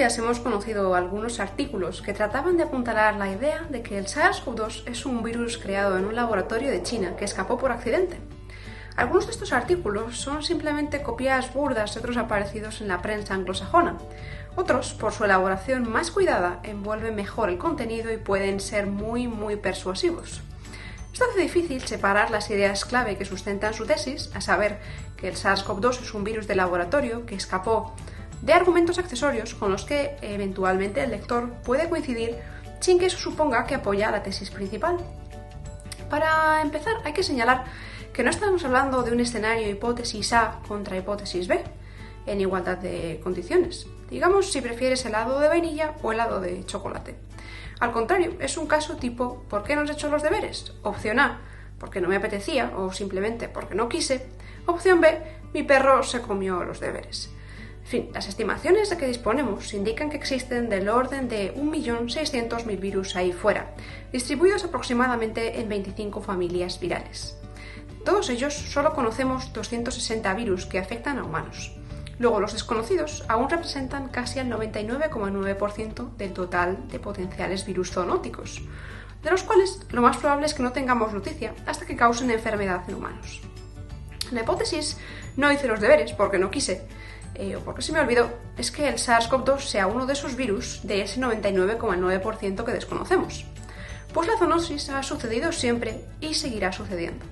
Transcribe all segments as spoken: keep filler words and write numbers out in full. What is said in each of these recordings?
días hemos conocido algunos artículos que trataban de apuntalar la idea de que el SARS-CoV dos es un virus creado en un laboratorio de China que escapó por accidente. Algunos de estos artículos son simplemente copias burdas de otros aparecidos en la prensa anglosajona. Otros, por su elaboración más cuidada, envuelven mejor el contenido y pueden ser muy, muy persuasivos. Esto hace difícil separar las ideas clave que sustentan su tesis, a saber que el SARS-CoV dos es un virus de laboratorio que escapó, de argumentos accesorios con los que eventualmente el lector puede coincidir sin que eso suponga que apoya la tesis principal. Para empezar, hay que señalar que no estamos hablando de un escenario hipótesis A contra hipótesis B, en igualdad de condiciones. Digamos si prefieres helado de vainilla o helado de chocolate. Al contrario, es un caso tipo ¿por qué no has hecho los deberes? Opción A, porque no me apetecía o simplemente porque no quise. Opción B, mi perro se comió los deberes. En fin, las estimaciones de que disponemos indican que existen del orden de un millón seiscientos mil virus ahí fuera, distribuidos aproximadamente en veinticinco familias virales. De todos ellos, solo conocemos doscientos sesenta virus que afectan a humanos. Luego, los desconocidos aún representan casi el noventa y nueve coma nueve por ciento del total de potenciales virus zoonóticos, de los cuales lo más probable es que no tengamos noticia hasta que causen enfermedad en humanos. La hipótesis no hice los deberes porque no quise, eh, o porque se me olvidó, es que el SARS-CoV dos sea uno de esos virus de ese noventa y nueve coma nueve por ciento que desconocemos. Pues la zoonosis ha sucedido siempre y seguirá sucediendo.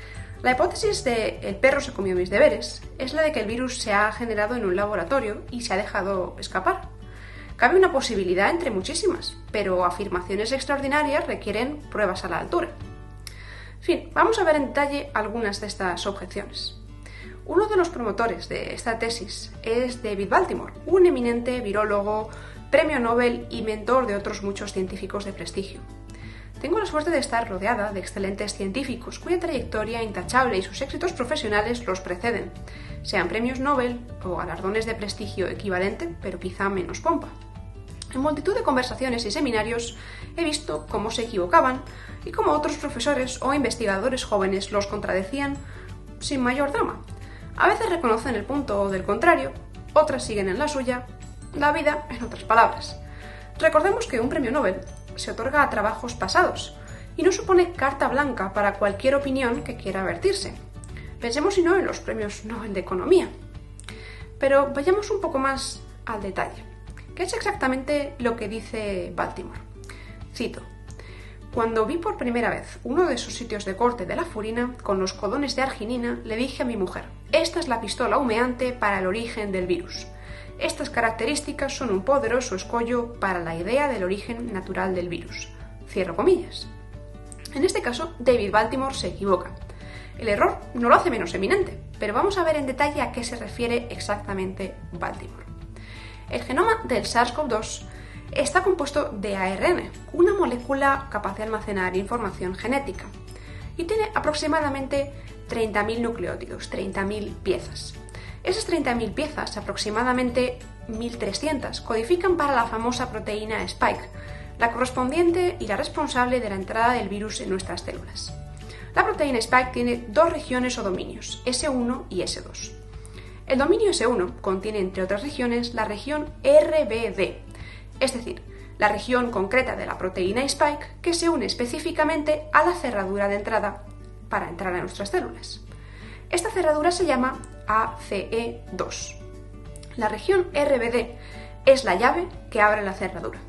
La hipótesis de el perro se comió mis deberes es la de que el virus se ha generado en un laboratorio y se ha dejado escapar. Cabe una posibilidad entre muchísimas, pero afirmaciones extraordinarias requieren pruebas a la altura. En fin, vamos a ver en detalle algunas de estas objeciones. Uno de los promotores de esta tesis es David Baltimore, un eminente virólogo, premio Nobel y mentor de otros muchos científicos de prestigio. Tengo la suerte de estar rodeada de excelentes científicos cuya trayectoria intachable y sus éxitos profesionales los preceden, sean premios Nobel o galardones de prestigio equivalente, pero quizá menos pompa. En multitud de conversaciones y seminarios he visto cómo se equivocaban y cómo otros profesores o investigadores jóvenes los contradecían sin mayor drama. A veces reconocen el punto del contrario, otras siguen en la suya, la vida en otras palabras. Recordemos que un premio Nobel se otorga a trabajos pasados y no supone carta blanca para cualquier opinión que quiera vertirse. Pensemos si no en los premios Nobel de Economía. Pero vayamos un poco más al detalle. ¿Qué es exactamente lo que dice Baltimore? Cito: cuando vi por primera vez uno de esos sitios de corte de la furina con los codones de arginina, le dije a mi mujer, esta es la pistola humeante para el origen del virus. Estas características son un poderoso escollo para la idea del origen natural del virus. Cierro comillas. En este caso, David Baltimore se equivoca. El error no lo hace menos eminente, pero vamos a ver en detalle a qué se refiere exactamente Baltimore. El genoma del SARS-CoV dos está compuesto de A R N, una molécula capaz de almacenar información genética, y tiene aproximadamente treinta mil nucleótidos, treinta mil piezas. Esas treinta mil piezas, aproximadamente mil trescientas, codifican para la famosa proteína Spike, la correspondiente y la responsable de la entrada del virus en nuestras células. La proteína Spike tiene dos regiones o dominios, ese uno y ese dos. El dominio ese uno contiene, entre otras regiones, la región R B D, es decir, la región concreta de la proteína Spike que se une específicamente a la cerradura de entrada para entrar a nuestras células. Esta cerradura se llama A C E dos. La región R B D es la llave que abre la cerradura.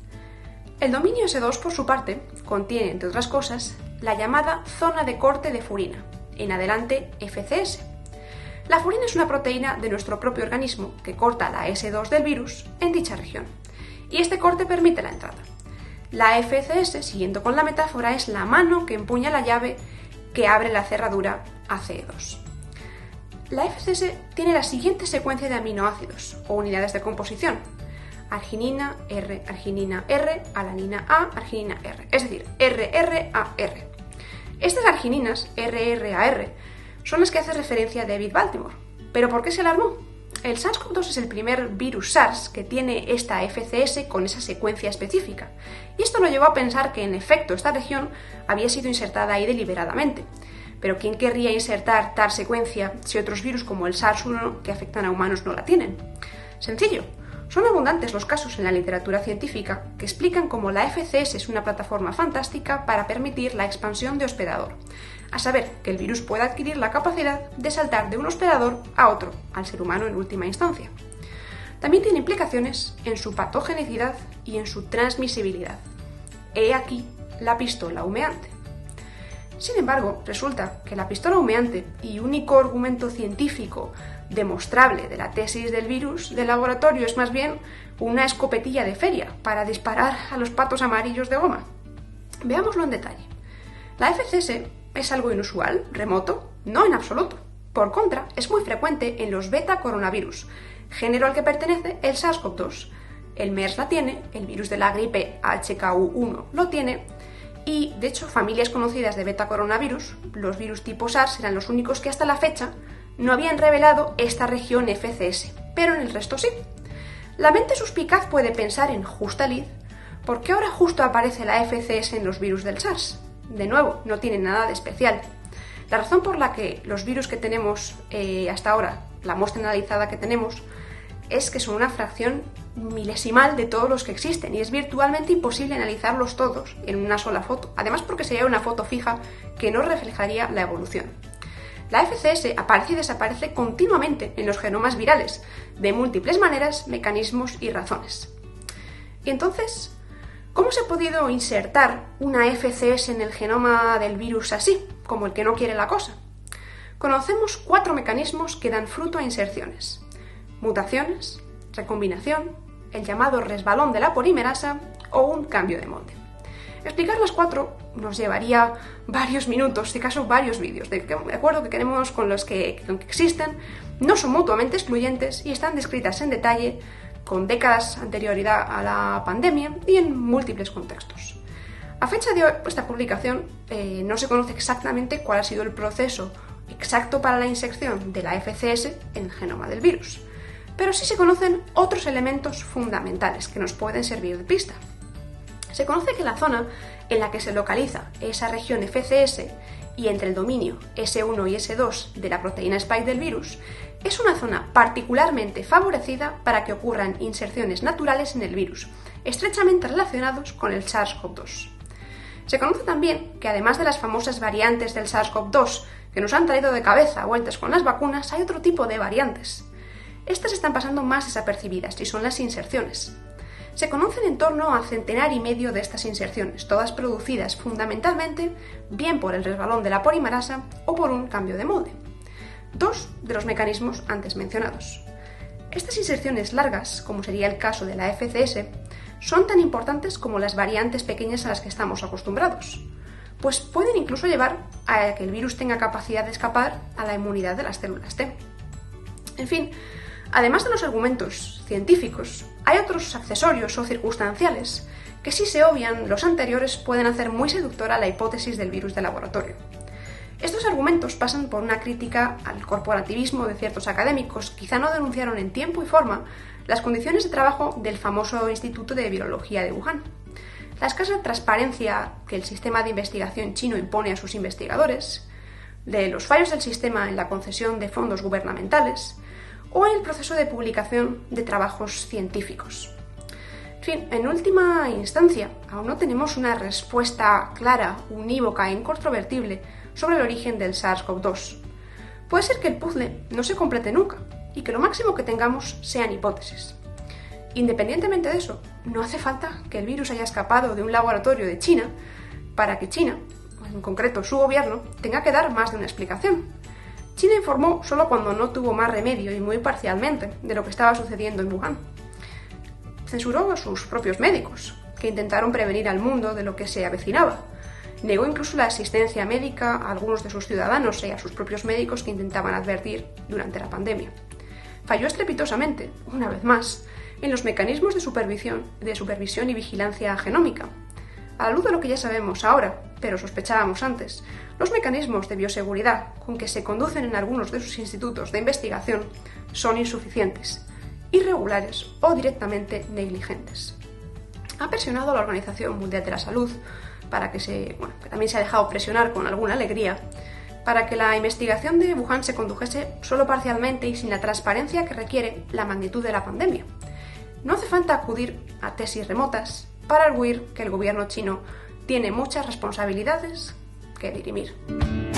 El dominio ese dos, por su parte, contiene, entre otras cosas, la llamada zona de corte de furina, en adelante F C S. La furina es una proteína de nuestro propio organismo que corta la ese dos del virus en dicha región, y este corte permite la entrada. La F C S, siguiendo con la metáfora, es la mano que empuña la llave que abre la cerradura A C E dos. La F C S tiene la siguiente secuencia de aminoácidos o unidades de composición: arginina R, arginina R, alanina A, arginina R, es decir, R R A R. Estas argininas R R A R son las que hace referencia a David Baltimore. ¿Pero por qué se alarmó? El SARS-CoV dos es el primer virus SARS que tiene esta F C S con esa secuencia específica, y esto lo llevó a pensar que en efecto esta región había sido insertada ahí deliberadamente. Pero ¿quién querría insertar tal secuencia si otros virus como el SARS uno que afectan a humanos no la tienen? Sencillo, Son abundantes los casos en la literatura científica que explican cómo la F C S es una plataforma fantástica para permitir la expansión de hospedador, a saber, que el virus pueda adquirir la capacidad de saltar de un hospedador a otro, al ser humano en última instancia. También tiene implicaciones en su patogenicidad y en su transmisibilidad. He aquí la pistola humeante. Sin embargo, resulta que la pistola humeante y único argumento científico demostrable de la tesis del virus de laboratorio es más bien una escopetilla de feria para disparar a los patos amarillos de goma. Veámoslo en detalle. La F C S es algo inusual, remoto, no en absoluto. Por contra, es muy frecuente en los beta coronavirus, género al que pertenece el SARS-CoV dos. El MERS la tiene, el virus de la gripe H K U uno lo tiene, y de hecho familias conocidas de beta coronavirus, los virus tipo SARS, eran los únicos que hasta la fecha no habían revelado esta región F C S, pero en el resto sí. La mente suspicaz puede pensar en justa lid, ¿por qué ahora justo aparece la F C S en los virus del SARS? De nuevo, no tiene nada de especial. La razón por la que los virus que tenemos eh, hasta ahora, la muestra analizada que tenemos, es que son una fracción milesimal de todos los que existen y es virtualmente imposible analizarlos todos en una sola foto, además porque sería una foto fija que no reflejaría la evolución. La F C S aparece y desaparece continuamente en los genomas virales, de múltiples maneras, mecanismos y razones. Y entonces, ¿cómo se ha podido insertar una F C S en el genoma del virus así, como el que no quiere la cosa? Conocemos cuatro mecanismos que dan fruto a inserciones: mutaciones, recombinación, el llamado resbalón de la polimerasa o un cambio de molde. Explicar las cuatro nos llevaría varios minutos, si acaso varios vídeos, de acuerdo que queremos con los que, con que existen, no son mutuamente excluyentes y están descritas en detalle con décadas de anterioridad a la pandemia y en múltiples contextos. A fecha de hoy, esta publicación eh, no se conoce exactamente cuál ha sido el proceso exacto para la inserción de la F C S en el genoma del virus, pero sí se conocen otros elementos fundamentales que nos pueden servir de pista. Se conoce que la zona en la que se localiza esa región F C S y entre el dominio ese uno y ese dos de la proteína spike del virus es una zona particularmente favorecida para que ocurran inserciones naturales en el virus, estrechamente relacionados con el SARS-CoV dos. Se conoce también que además de las famosas variantes del SARS-CoV dos que nos han traído de cabeza vueltas con las vacunas, hay otro tipo de variantes. Estas están pasando más desapercibidas y son las inserciones. Se conocen en torno a centenar y medio de estas inserciones, todas producidas fundamentalmente bien por el resbalón de la polimerasa o por un cambio de molde. Dos de los mecanismos antes mencionados. Estas inserciones largas, como sería el caso de la F C S, son tan importantes como las variantes pequeñas a las que estamos acostumbrados, pues pueden incluso llevar a que el virus tenga capacidad de escapar a la inmunidad de las células T. En fin, además de los argumentos científicos, hay otros accesorios o circunstanciales que, si se obvian los anteriores, pueden hacer muy seductora la hipótesis del virus de laboratorio. Estos argumentos pasan por una crítica al corporativismo de ciertos académicos que quizá no denunciaron en tiempo y forma las condiciones de trabajo del famoso Instituto de Virología de Wuhan, la escasa transparencia que el sistema de investigación chino impone a sus investigadores, de los fallos del sistema en la concesión de fondos gubernamentales o en el proceso de publicación de trabajos científicos. En fin, en última instancia, aún no tenemos una respuesta clara, unívoca e incontrovertible sobre el origen del SARS-CoV dos. Puede ser que el puzzle no se complete nunca y que lo máximo que tengamos sean hipótesis. Independientemente de eso, no hace falta que el virus haya escapado de un laboratorio de China para que China, en concreto su gobierno, tenga que dar más de una explicación. China informó solo cuando no tuvo más remedio y muy parcialmente de lo que estaba sucediendo en Wuhan. Censuró a sus propios médicos, que intentaron prevenir al mundo de lo que se avecinaba. Negó incluso la asistencia médica a algunos de sus ciudadanos y a sus propios médicos que intentaban advertir durante la pandemia. Falló estrepitosamente, una vez más, en los mecanismos de supervisión, de supervisión y vigilancia genómica. A la luz de lo que ya sabemos ahora, pero sospechábamos antes, los mecanismos de bioseguridad con que se conducen en algunos de sus institutos de investigación son insuficientes, irregulares o directamente negligentes. Ha presionado a la Organización Mundial de la Salud para que se, bueno, que también se ha dejado presionar con alguna alegría, para que la investigación de Wuhan se condujese solo parcialmente y sin la transparencia que requiere la magnitud de la pandemia. No hace falta acudir a tesis remotas para arguir que el gobierno chino tiene muchas responsabilidades que dirimir.